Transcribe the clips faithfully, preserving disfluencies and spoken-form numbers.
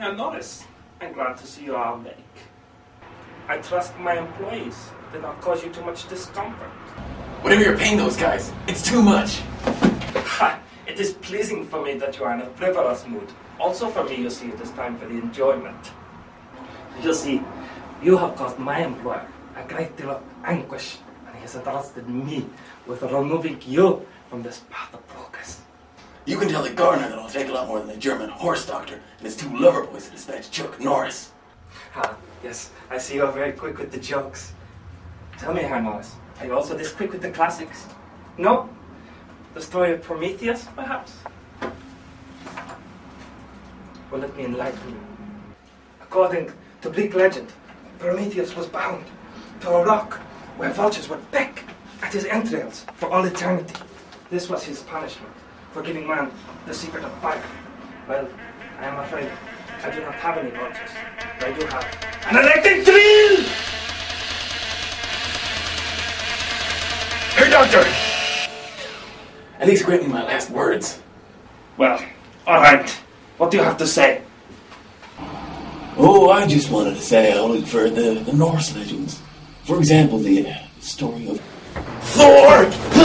Herr Norris, I'm glad to see you all awake. I trust my employees did not cause you too much discomfort. Whatever you're paying those guys, it's too much. Ha! It is pleasing for me that you are in a frivolous mood. Also for me, you see, it is time for the enjoyment. You see, you have caused my employer a great deal of anguish, and he has entrusted me with removing you from this path of progress. You can tell the gardener that I'll take a lot more than the German horse doctor and his two lover boys to dispatch Chuck Norris. Ah, yes, I see you are very quick with the jokes. Tell me, Herr Norris, are you also this quick with the classics? No? The story of Prometheus, perhaps? Well, let me enlighten you. According to Greek legend, Prometheus was bound to a rock where vultures would peck at his entrails for all eternity. This was his punishment for giving man the secret of fire. Well, I am afraid I do not have any vultures, but I do have an electric drill! Hey, Doctor! At least grant me my last words. Well, alright. What do you have to say? Oh, I just wanted to say I look for the, the Norse legends. For example, the uh, story of Thor!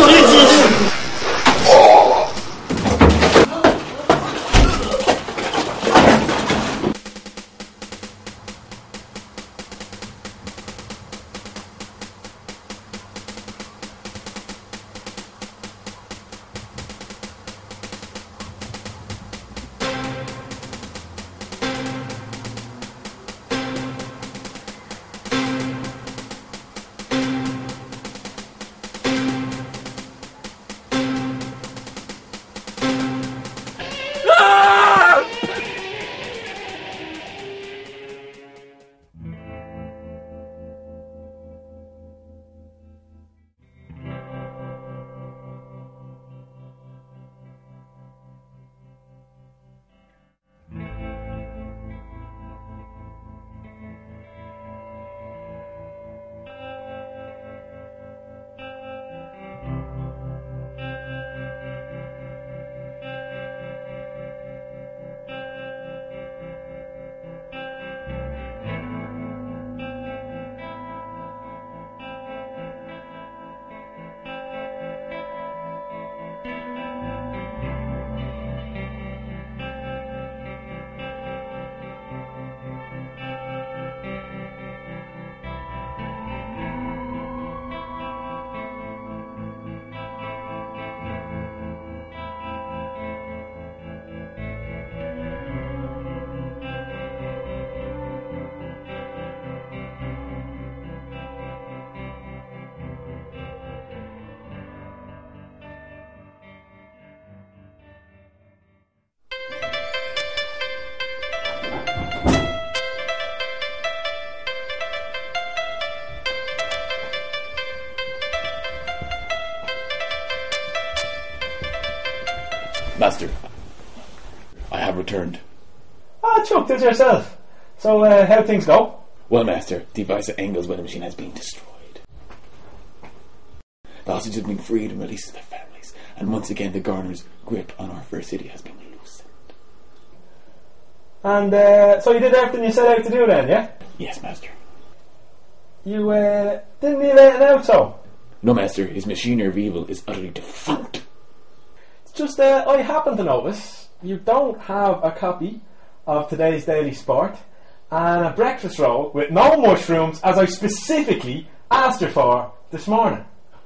Master, I have returned. Ah, Chuck, did yourself. So, uh, how things go? Well, Master, the device at Engel's weather machine has been destroyed. The hostages have been freed and released to their families, and once again the gardener's grip on our first city has been loosened. And, uh, so you did everything you set out to do then, yeah? Yes, Master. You, uh, didn't leave anything out, so? No, Master, his machinery of evil is utterly defunct. Just, uh, I happen to notice you don't have a copy of today's Daily Sport and a breakfast roll with no mushrooms, as I specifically asked you for this morning.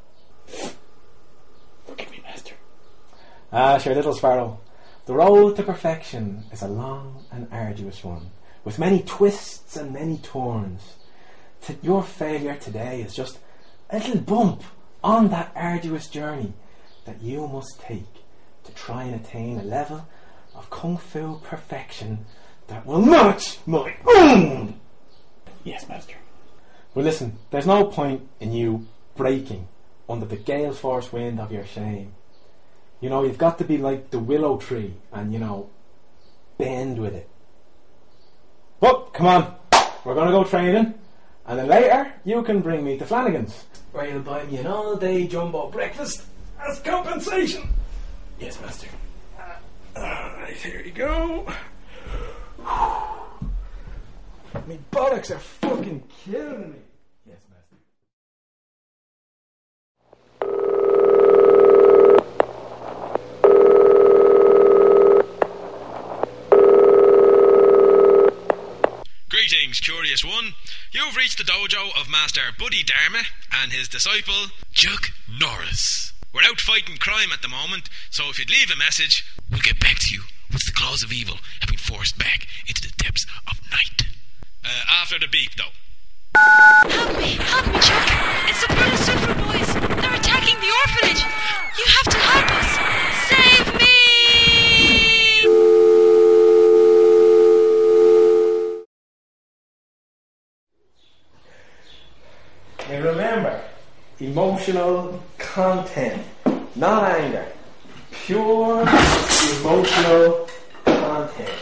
Forgive me, Master. Ah, sure, little sparrow. The road to perfection is a long and arduous one, with many twists and many turns. T- your failure today is just a little bump on that arduous journey that you must take to try and attain a level of kung fu perfection that will match my own. Yes, Master. Well, listen, there's no point in you breaking under the gale force wind of your shame. You know, you've got to be like the willow tree and, you know, bend with it. But, come on, we're going to go training, and then later you can bring me to Flanagan's, where you'll buy me an all-day jumbo breakfast as compensation. Yes, Master. Alright, here you go. My bollocks are fucking killing me. Yes, Master. Greetings, curious one. You've reached the dojo of Master Buddy Dharma and his disciple, Chuck Norris. We're out fighting crime at the moment, so if you'd leave a message, we'll get back to you. What's the claws of evil have been forced back into the depths of night? Uh, after the beep, though. Help me, help me, Chuck. It's the Brother Super Boys. They're attacking the orphanage. You have to help us. Save me! And remember, emotional content, not anger. Pure emotional content.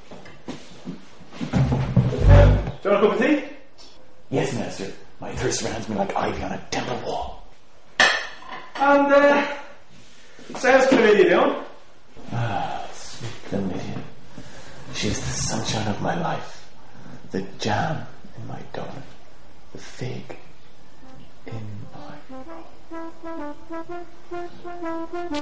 Do you want a cup of tea? Yes, Master. My thirst surrounds me like ivy on a temple wall. And, uh, sales chlamydia doing? Ah, sweet chlamydia. She's the sunshine of my life. The jam in my donut. The fig in my roll.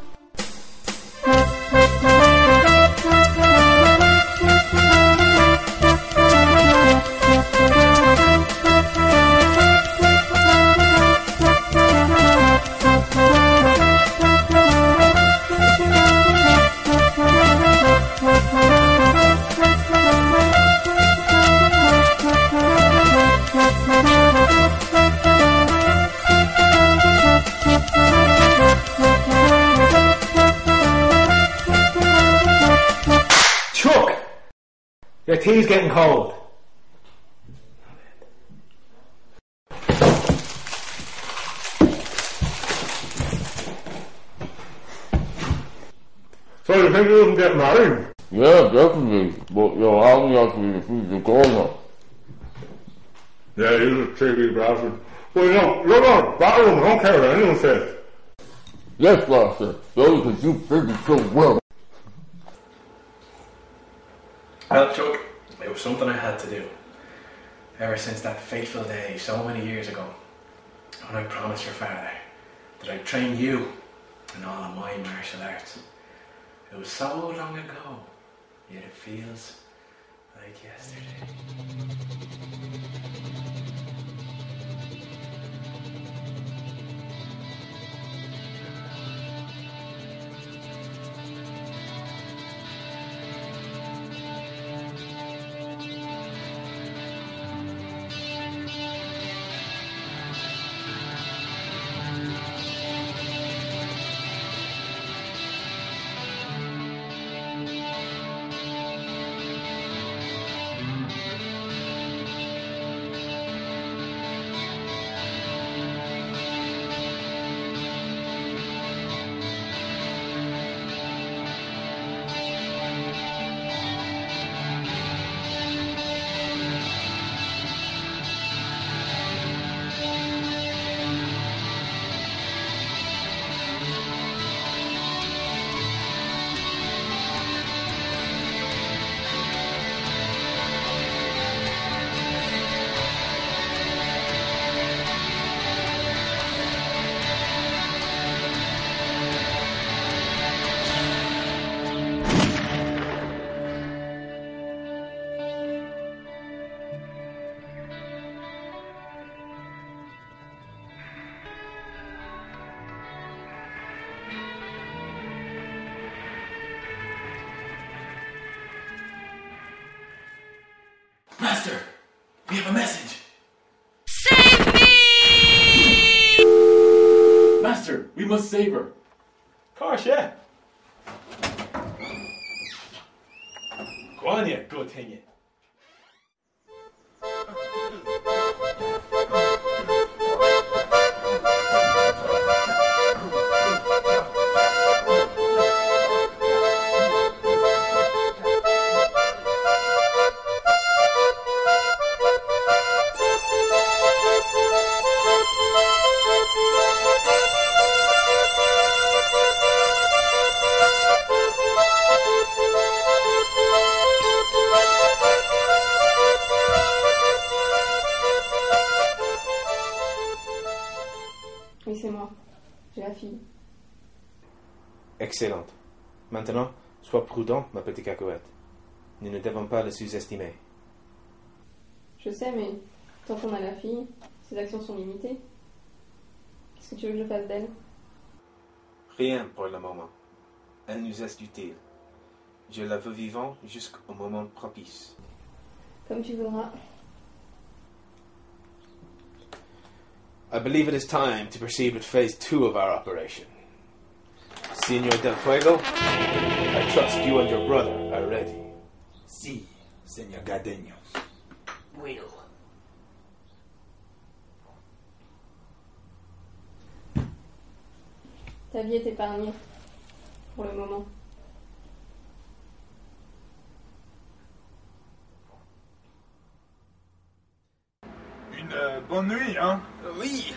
Chuck! Your tea's getting cold. So you think you can get married? Yeah, definitely. But yo, I only have to refuse the corner. Yeah, you're a cheeky bastard. Well, you know, you're going to battle him. I don't care what anyone says. Yes, Master. Yo, because you figured so well. Well, Chuck, it was something I had to do. Ever since that fateful day, so many years ago, when I promised your father that I'd train you in all of my martial arts. It was so long ago, yet it feels like yesterday. Master, we have a message. Save me! Master, we must save her. Of course, yeah. Go on, you good thing, you. Thank you. Oui, c'est moi. J'ai la fille. Excellente. Maintenant, sois prudent, ma petite cacahuète. Nous ne devons pas le sous-estimer. Je sais, mais tant qu'on a la fille, ses actions sont limitées. Qu'est-ce que tu veux que je fasse d'elle? Rien pour le moment. Elle nous est utile. Je la veux vivante jusqu'au moment propice. Comme tu voudras. I believe it is time to proceed with phase two of our operation. Señor Del Fuego, I trust you and your brother are ready. Si, señor Gadeño. Will. Ta vie est épargnée. Pour le moment. Une euh, bonne nuit, hein? Oui.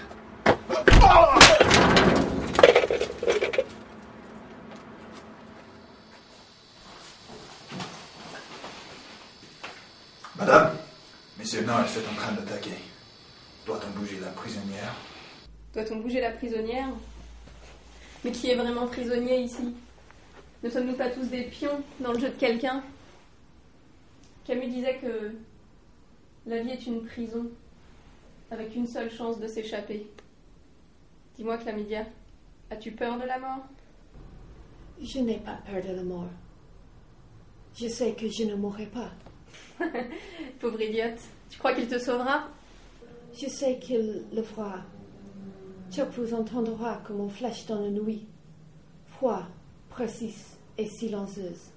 Madame, Monsieur Norris est en train d'attaquer. Doit-on bouger la prisonnière? Doit-on bouger la prisonnière? Mais qui est vraiment prisonnier ici? Ne sommes-nous pas tous des pions dans le jeu de quelqu'un? Camus disait que la vie est une prison, avec une seule chance de s'échapper. Dis-moi, Chlamydia, as-tu peur de la mort? Je n'ai pas peur de la mort. Je sais que je ne mourrai pas. Pauvre idiote, tu crois qu'il te sauvera? Je sais qu'il le fera. Chuck vous entendra comme une flèche dans la nuit, froid, précise et silencieuse.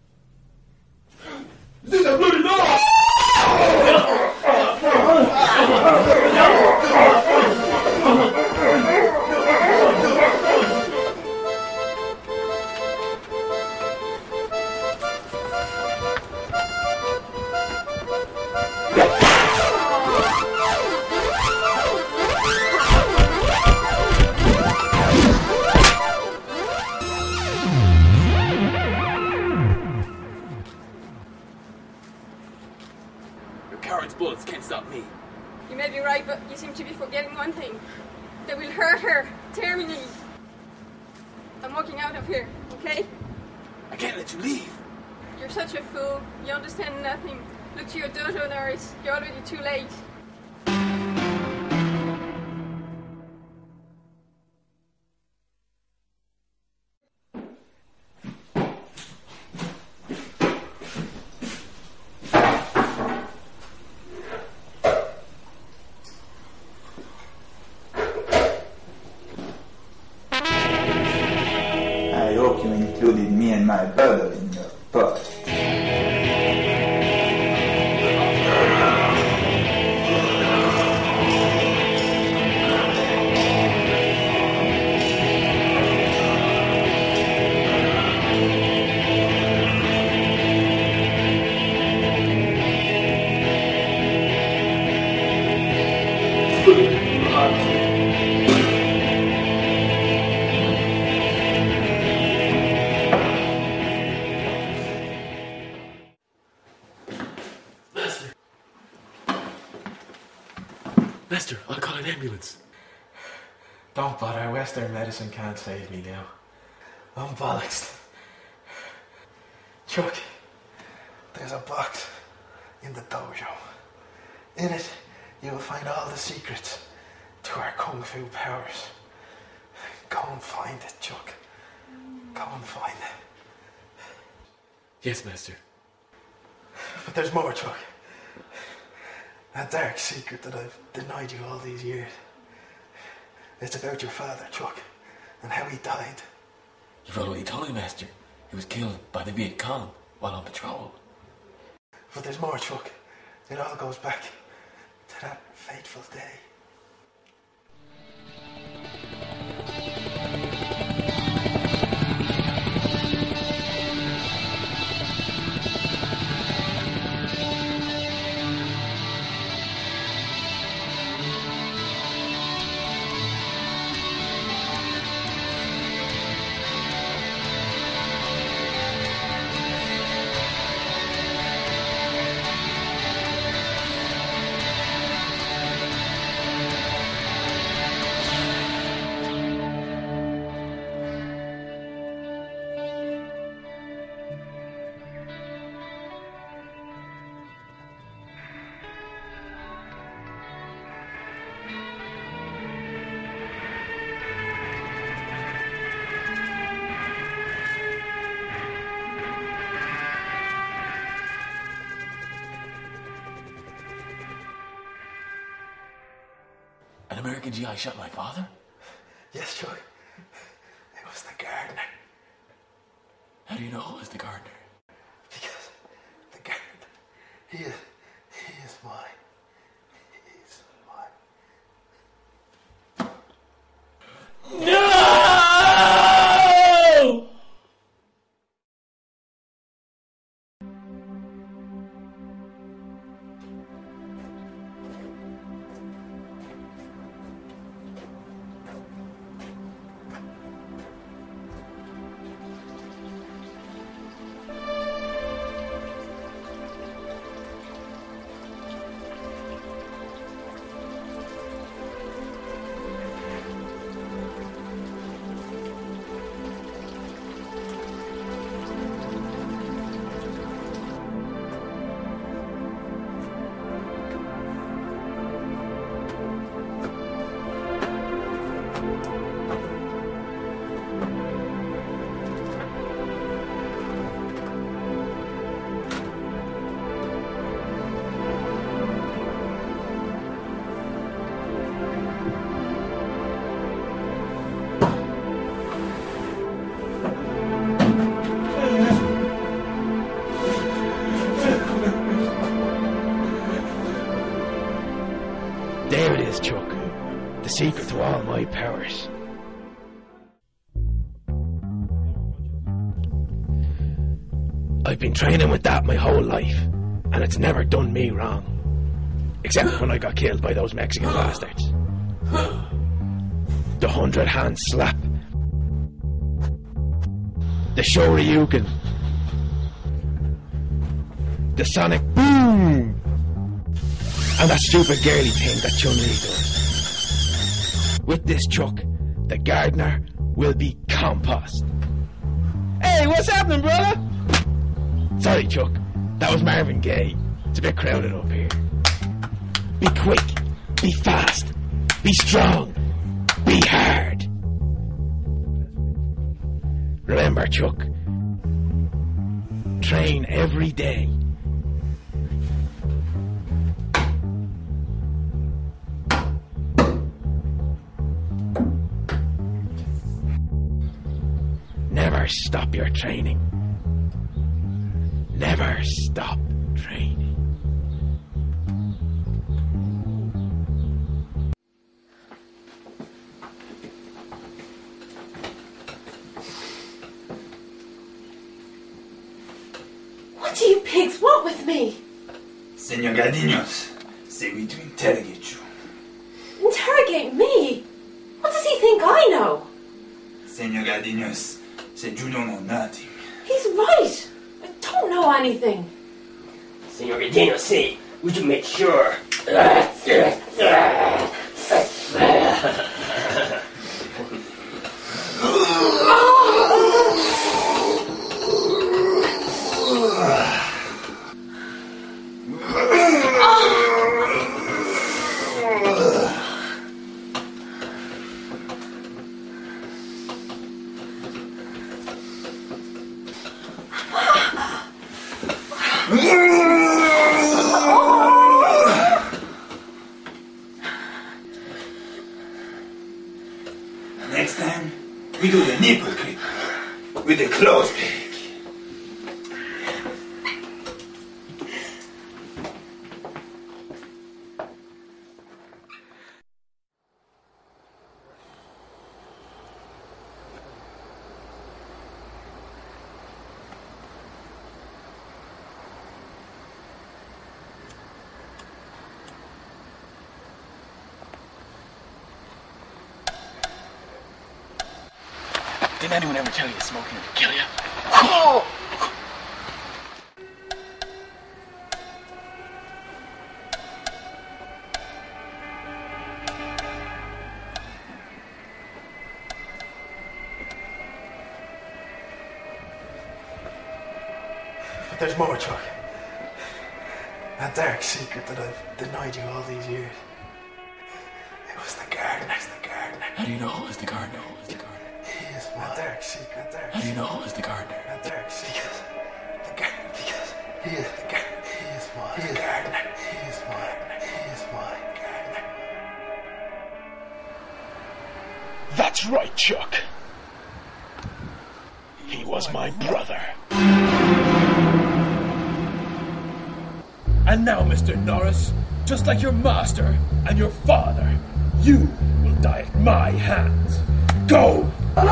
Bullets can't stop me. You may be right, but you seem to be forgetting one thing. They will hurt her, terminally. I'm walking out of here, okay? I can't let you leave. You're such a fool. You understand nothing. Look to your dojo, Norris. You're already too late. I hope you included me and my brother in your post. Master, I'll call an ambulance. Don't bother, Western medicine can't save me now. I'm bollocksed. Chuck, there's a box in the dojo. In it, you will find all the secrets to our kung fu powers. Go and find it, Chuck. Go and find it. Yes, Master. But there's more, Chuck. A dark secret that I've denied you all these years. It's about your father, Chuck, and how he died. You've already told me, Master. He was killed by the Viet Cong while on patrol. But there's more, Chuck. It all goes back to that fateful day. An American G I shot my father? Yes, Chuck. It was the gardener. How do you know it was the gardener? Because the gardener, he is, he is mine. He is mine. No! There it is, Chuck. The secret to all my powers. I've been training with that my whole life, and it's never done me wrong. Except when I got killed by those Mexican bastards. The hundred hand slap. The shoryuken. The sonic boom. And that stupid girly thing that Chun-Li does. With this Chuck, the gardener will be compost. Hey, what's happening, brother? Sorry, Chuck. That was Marvin Gaye. It's a bit crowded up here. Be quick. Be fast. Be strong. Be hard. Remember, Chuck. Train every day. Never stop your training. Never stop training. What do you pigs want with me? Senor Gardinos, say we to interrogate you. Interrogate me? What does he think I know? Senor Gardinos said you don't know nothing. He's right. I don't know anything. Senor Gadino, say, we should make sure. Next time, we do the nipple creep with the clothes peg. Didn't anyone ever tell you smoking would kill you? Oh! But there's more, Chuck. A dark secret that I've denied you all these years. It was the gardener. It's the gardener. How do you know it was the gardener? It was the gardener. He is mine. A dark secret. Dark How do you know it was the gardener? A dark secret. The gardener. Because he is the gardener. He is mine. He is the gardener. He is mine. He is mine. Gardener. That's right, Chuck. He was my brother. And now, Mister Norris, just like your master and your father, you will die at my hands. Go!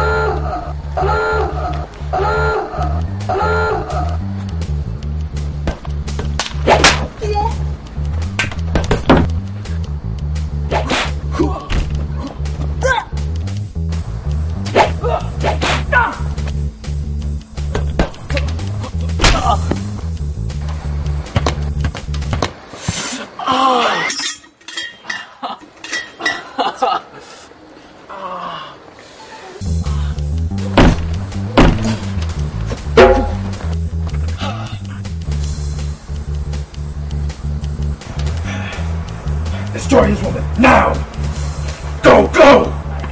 Destroy his woman, now! Go, go!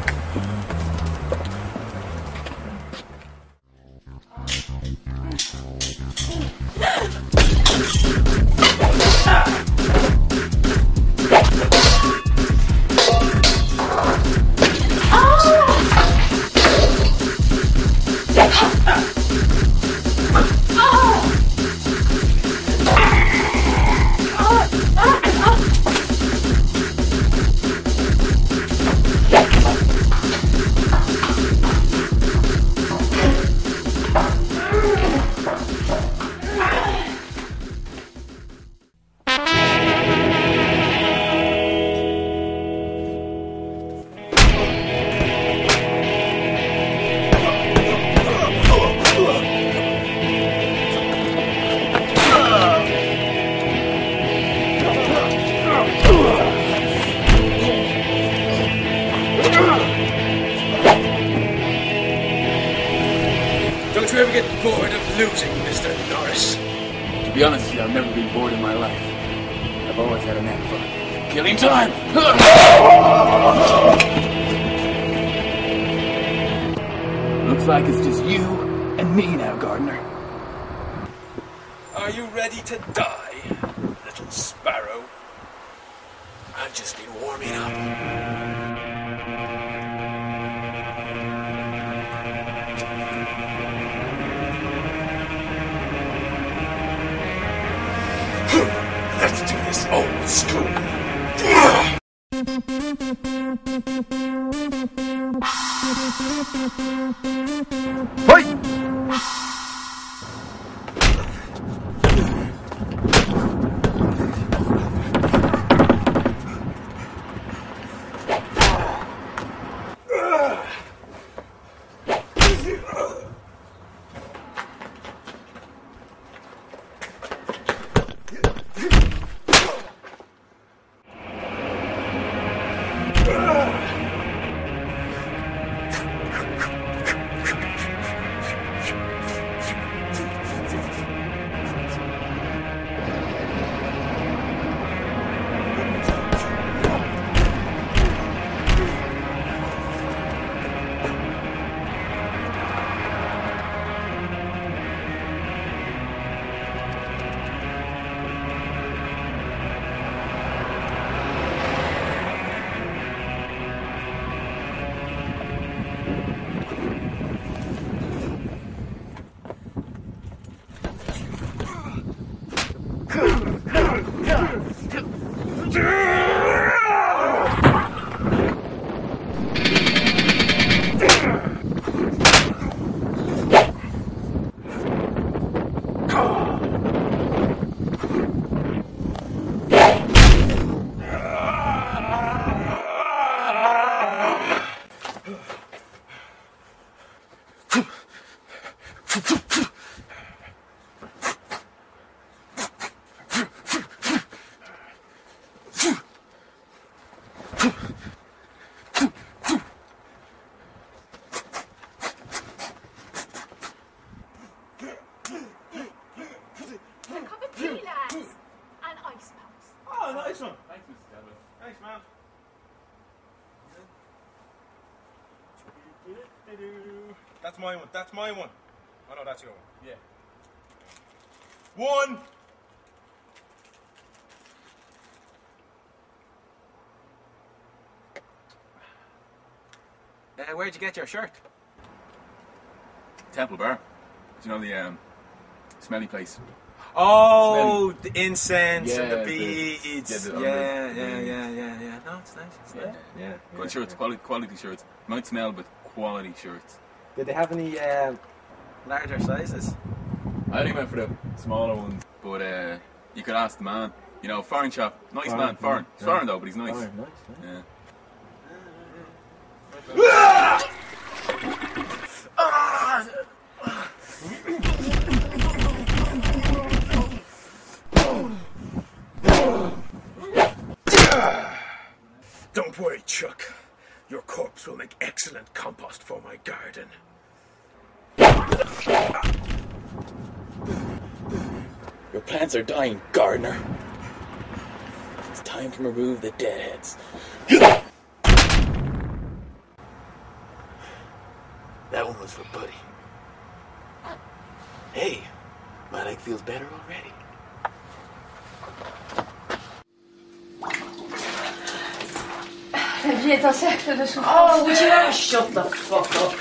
Don't you ever get bored of losing, Mister Norris? To be honest with you, I've never been bored in my life. I've always had a knack for killing time. Looks like it's just you and me now, Gardner. Are you ready to die, little sparrow? I've just been warming up. Let's do this old school. Fight! That's my one. That's my one. Oh no, that's your one. Yeah. One. Uh, where'd you get your shirt? Temple Bar. Do you know the um, smelly place? Oh, smelly. The incense yeah, and the the, beads. Yeah, yeah, the, yeah, the, yeah, yeah, yeah, yeah. No, it's nice. It's yeah, nice. yeah. yeah Good shirts, quality, quality shirts. Might smell, but quality shirts. Did they have any uh, larger sizes? I only went for the smaller ones, but uh, you could ask the man. You know, foreign chap, nice foreign, man, foreign. He's yeah. foreign though, but he's nice. Foreign, nice, nice. Yeah. Don't worry, Chuck. Your corpse will make excellent compost for my garden. Your plants are dying, gardener. It's time to remove the deadheads. That one was for Buddy. Hey, my leg feels better already. La vie est un cercle de souffrance. Oh, would you ever shut the fuck up?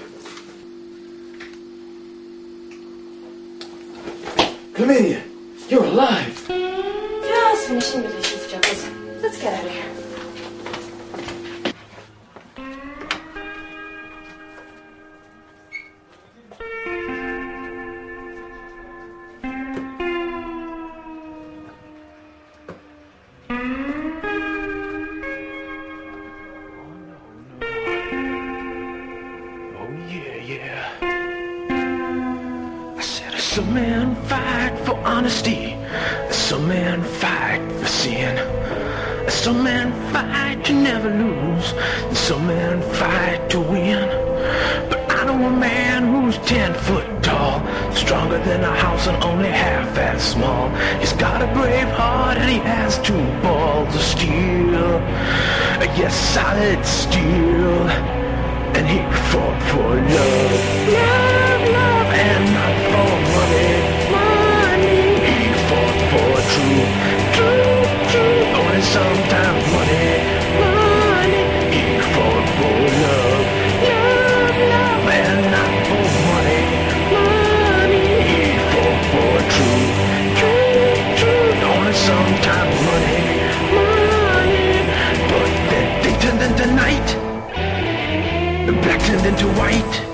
Chlamydia, you're alive. Just finishing the dishes, Chuckles. Let's get out of here. Some men fight for honesty, some men fight for sin, some men fight to never lose, some men fight to win. But I know a man who's ten foot tall, stronger than a house and only half as small. He's got a brave heart and he has two balls of steel, yes, solid steel. And he fought for love, love, love, and not for money, money. He fought for truth, truth, truth, only sometimes money, money. He fought for love, love, love, and not for money, money. He fought for truth, truth, truth, only sometimes money, money. But then day turned into night, the black turned into white.